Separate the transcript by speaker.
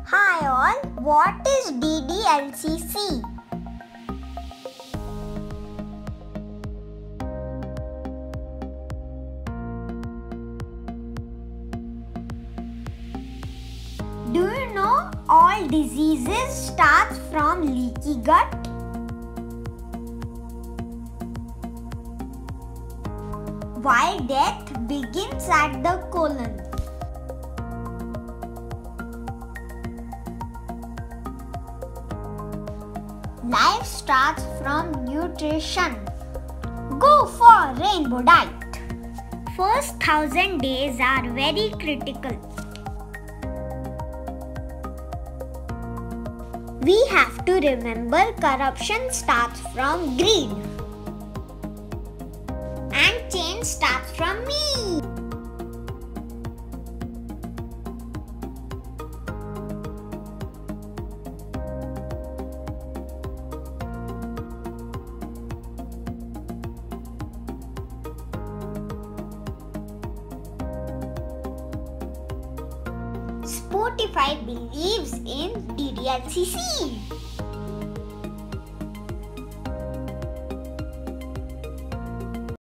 Speaker 1: Hi all, what is D.D.L.C.C? Do you know all diseases start from leaky gut? While death begins at the colon. Life starts from nutrition. Go for rainbow diet. First 1000 days are very critical. We have to remember corruption starts from greed. And change starts from me. Spotify believes in D.D.L.C.C.